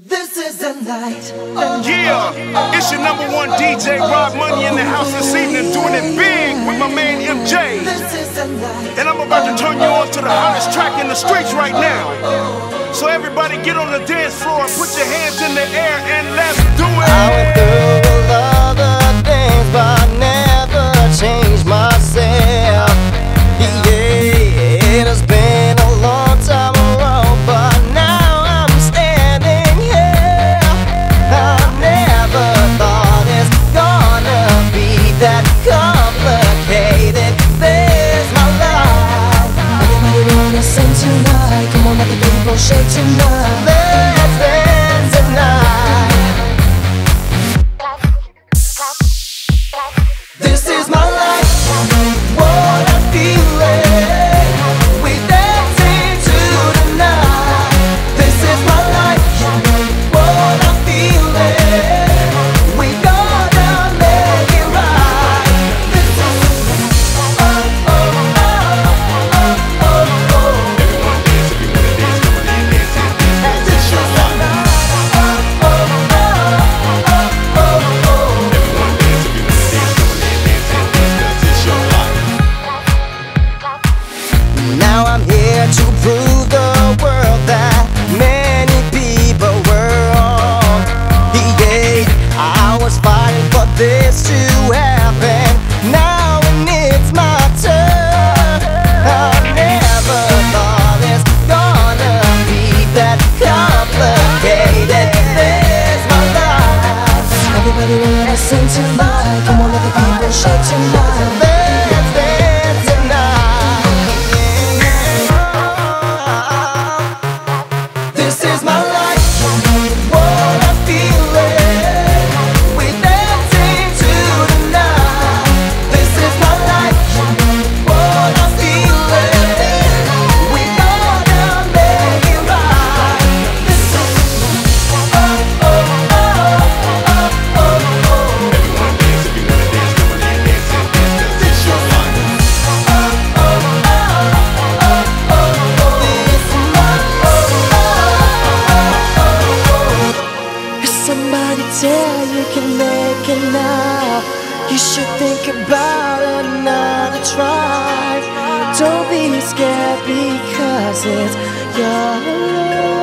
This is the night. Yeah, it's your number one DJ, Rob Money, in the house this evening, doing it big with my man MJ. This is the night. And I'm about to turn you on to the hottest track in the streets right now. So everybody get on the dance floor and put your hands in the air and let's do it. I went through a lot of things, but never changed myself. Yeah, it has been a long time around, but now I'm standing here. I never thought it's gonna be that complicated. This is my life. Everybody wanna sing tonight. Come on, let the people shake tonight. Let's dance tonight. This is my life. What I'm feeling. We dancing to the night. This is my life. What I'm feeling. We gonna make it right. This is Now I'm here to prove the world that many people were wrong. Yeah, I was fighting for this to happen. Now and it's my turn. I never thought it's gonna be that complicated. This is my life. everybody wanna sing tonight. Come on, let the people shake tonight. Let's dance tonight. This is my life. What I'm feeling. We dancing to the night. This is my life. What I'm feeling. We gonna make it right. This is If somebody tell you can make it now, you should think about another try. Don't be scared because it's your life.